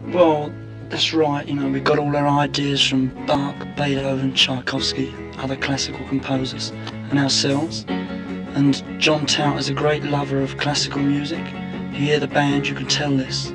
Well, that's right, you know, we got all our ideas from Bach, Beethoven, Tchaikovsky, other classical composers, and ourselves. And John Tout is a great lover of classical music. You hear the band, you can tell this.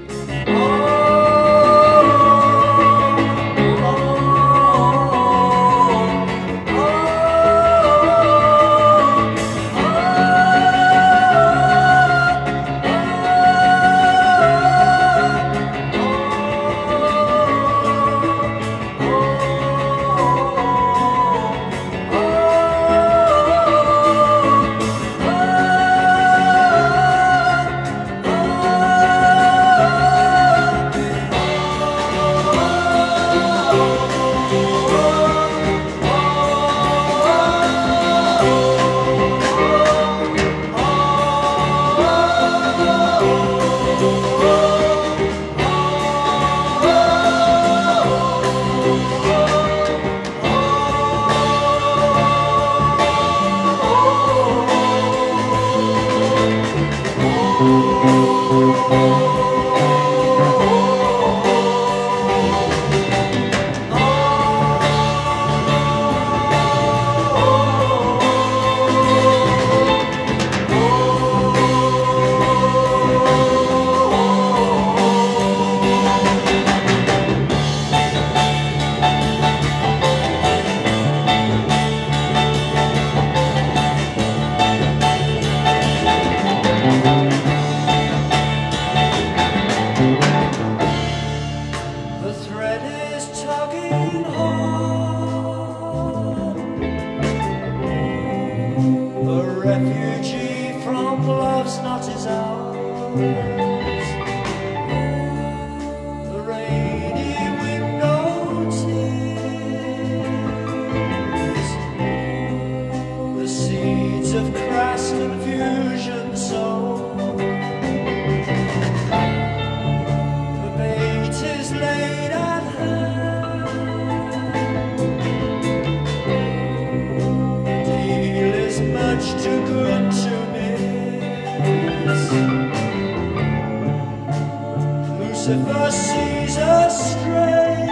Refugee from love's not his ours. The rainy window tears, the seeds of crass confusion sown. The bait is laid at hand. The deal is much too good to miss. Lucifer sees us stray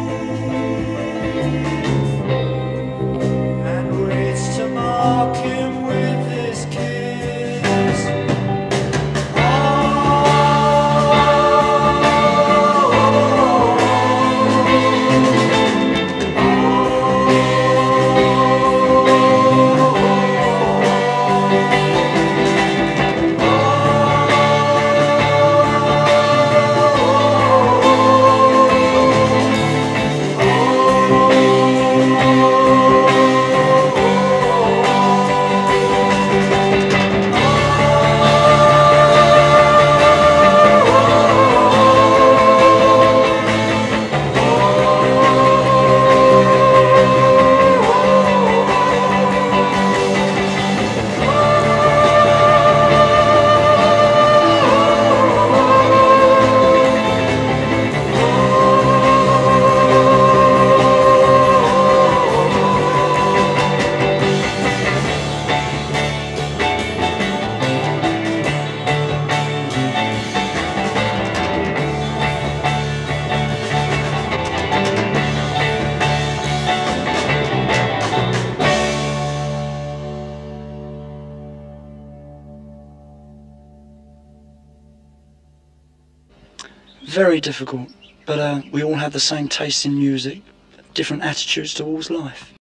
and waits to mark him with his kiss. Very difficult, but we all have the same taste in music, different attitudes towards life.